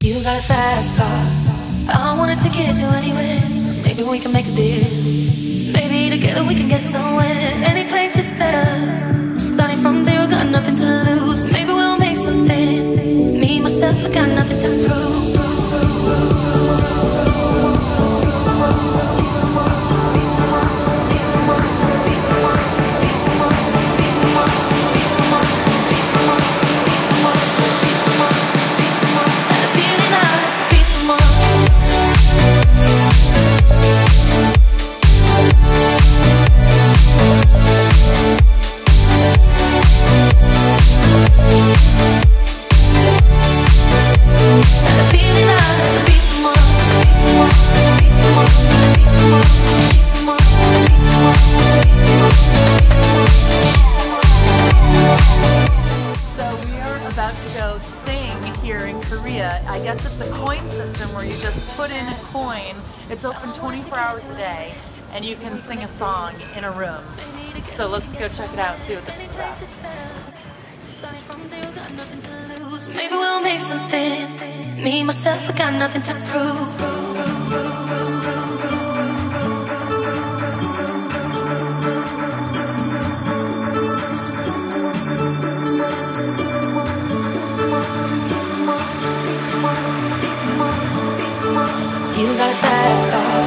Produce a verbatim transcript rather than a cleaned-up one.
You got a fast car, I wanted to get to anywhere. Maybe we can make a deal. Maybe together we can get somewhere. Any place is better. Starting from zero, got nothing to lose. Maybe we'll make something. Me, myself, I got nothing to prove. About to go sing here in Korea. I guess it's a coin system where you just put in a coin. It's open twenty-four hours a day and you can sing a song in a room. So let's go check it out and see what this is about. Maybe we'll make something. Me, myself, I got nothing to prove. You got a fast car,